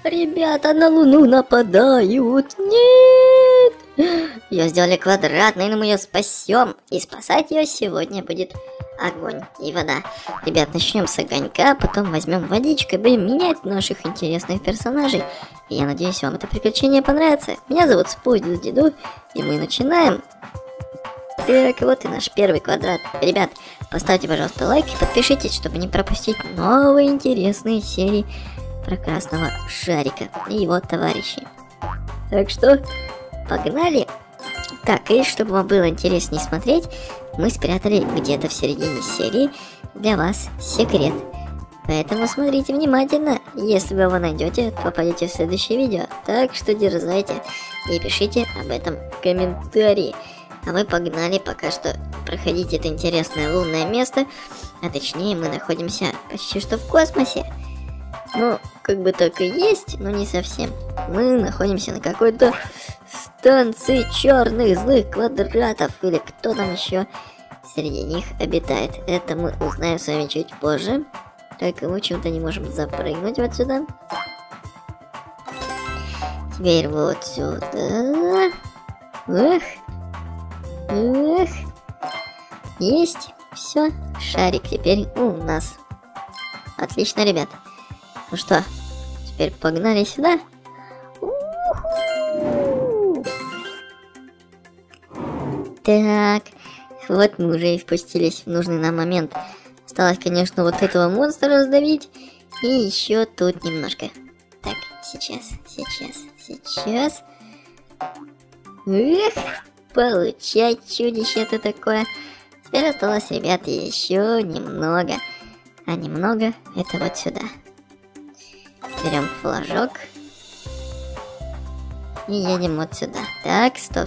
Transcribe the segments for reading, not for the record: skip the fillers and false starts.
Ребята, на Луну нападают! Нет! Ее сделали квадратной, но мы ее спасем. И спасать ее сегодня будет огонь и вода. Ребят, начнем с огонька, потом возьмем водичку и будем менять наших интересных персонажей. И я надеюсь, вам это приключение понравится. Меня зовут Спудидиду, и мы начинаем. Так, вот и наш первый квадрат. Ребят, поставьте, пожалуйста, лайк и подпишитесь, чтобы не пропустить новые интересные серии про красного шарика и его товарищей. Так что, погнали! Так, и чтобы вам было интереснее смотреть, мы спрятали где-то в середине серии для вас секрет. Поэтому смотрите внимательно. Если вы его найдете, то попадете в следующее видео. Так что дерзайте и пишите об этом в комментарии. А мы погнали пока что проходить это интересное лунное место. А точнее, мы находимся почти что в космосе. Ну, как бы так и есть, но не совсем. Мы находимся на какой-то станции черных злых квадратов. Или кто там еще среди них обитает. Это мы узнаем с вами чуть позже. Только мы почему-то не можем запрыгнуть вот сюда. Теперь вот сюда. Эх. Эх. Есть. Все. Шарик теперь у нас. Отлично, ребят. Ну что, теперь погнали сюда. Так. Вот мы уже и спустились в нужный нам момент. Осталось, конечно, вот этого монстра раздавить. И еще тут немножко. Так, сейчас. Эх, получай, чудище ты такое. Теперь осталось, ребята, еще немного. А немного это вот сюда. Берем флажок. И едем вот сюда. Так, стоп.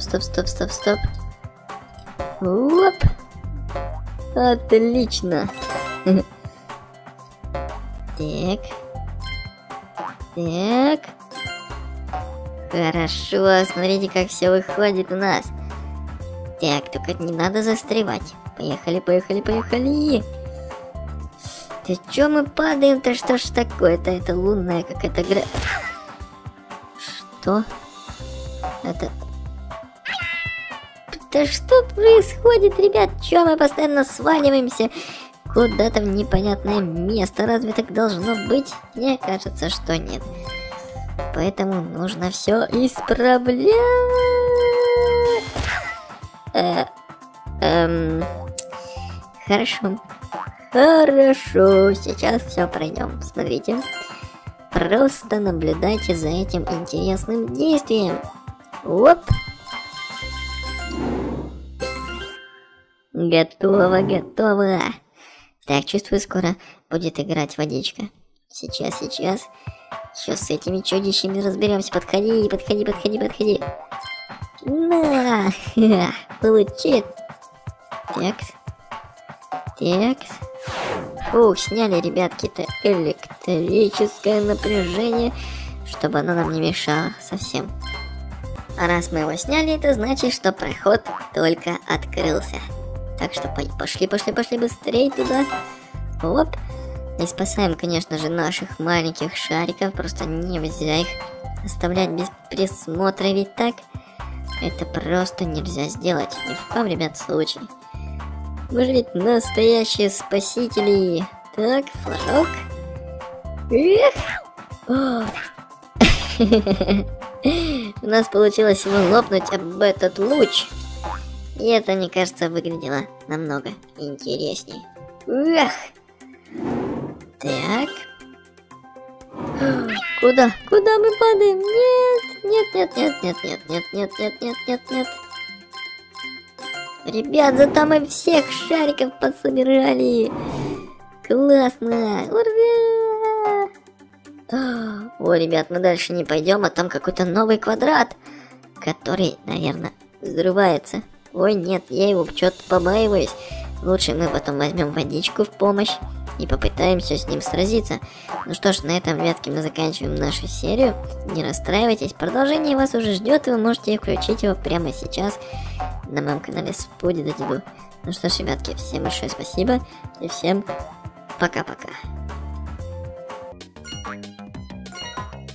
Оп. Отлично. Так. Хорошо, смотрите, как все выходит у нас. Так, только не надо застревать. Поехали. Да чё мы падаем-то? Что ж такое-то? Это лунная какая-то гра... Что? Это... Да что происходит, ребят? Чё мы постоянно сваливаемся куда-то в непонятное место? Разве так должно быть? Мне кажется, что нет. Поэтому нужно все исправлять. Хорошо, сейчас все пройдем. Смотрите. Просто наблюдайте за этим интересным действием. Оп. Готово. Так, чувствую, скоро будет играть водичка. Сейчас. Еще с этими чудищами разберемся. Подходи. На! Получит. Так. Ух, сняли, ребятки-то, электрическое напряжение, чтобы оно нам не мешало совсем. А раз мы его сняли, это значит, что проход только открылся. Так что пошли быстрее туда. Оп. И спасаем, конечно же, наших маленьких шариков. Просто нельзя их оставлять без присмотра, ведь так? Это просто нельзя сделать. Ни в коем, ребят, случае. Мы же ведь настоящие спасители. Так, флажок. Эх. У нас получилось его лопнуть об этот луч. И это, мне кажется, выглядело намного интереснее. Эх. Так. Куда мы падаем? Нет. Ребят, зато мы всех шариков пособирали. Классно. Ура! О, ребят, мы дальше не пойдем, а там какой-то новый квадрат, который, наверное, взрывается. Ой, нет, я его что-то побаиваюсь. Лучше мы потом возьмем водичку в помощь и попытаемся с ним сразиться. Ну что ж, на этом, ребятки, мы заканчиваем нашу серию. Не расстраивайтесь, продолжение вас уже ждет, и вы можете включить его прямо сейчас на моем канале Спудидиду. Ну что ж, ребятки, всем большое спасибо и всем пока-пока.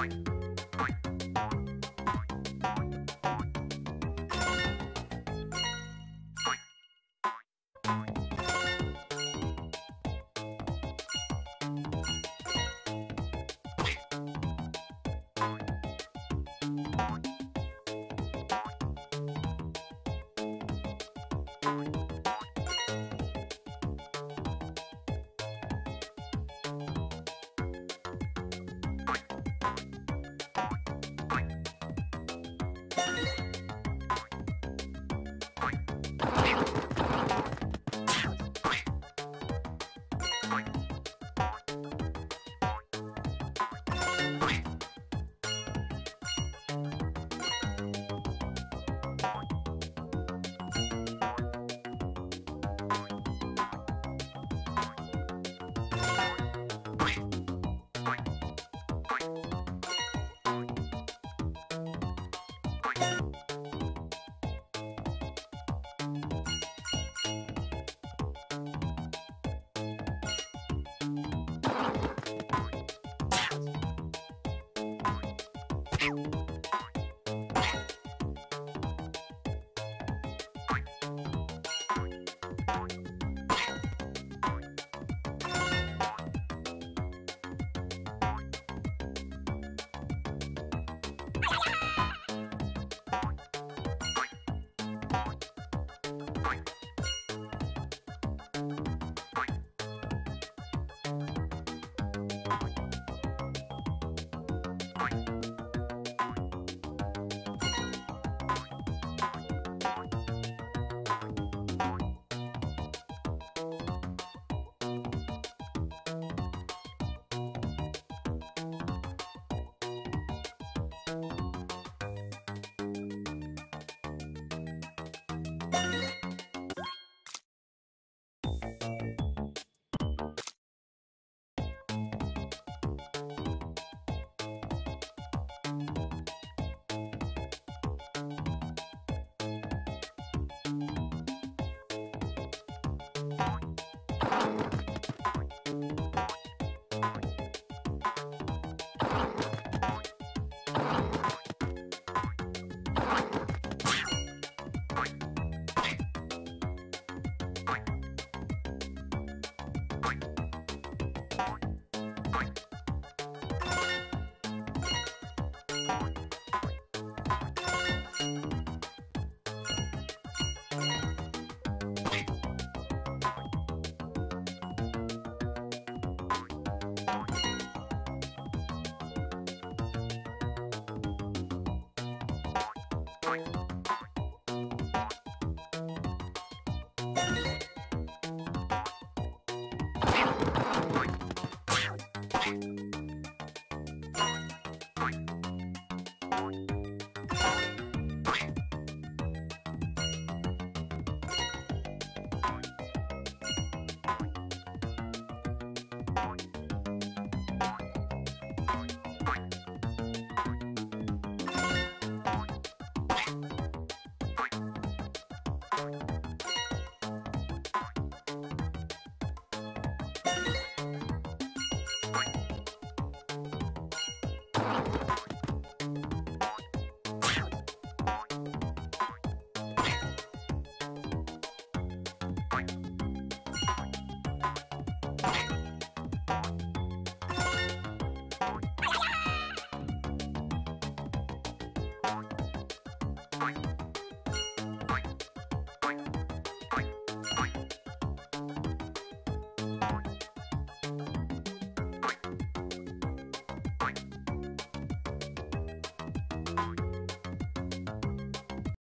Bye.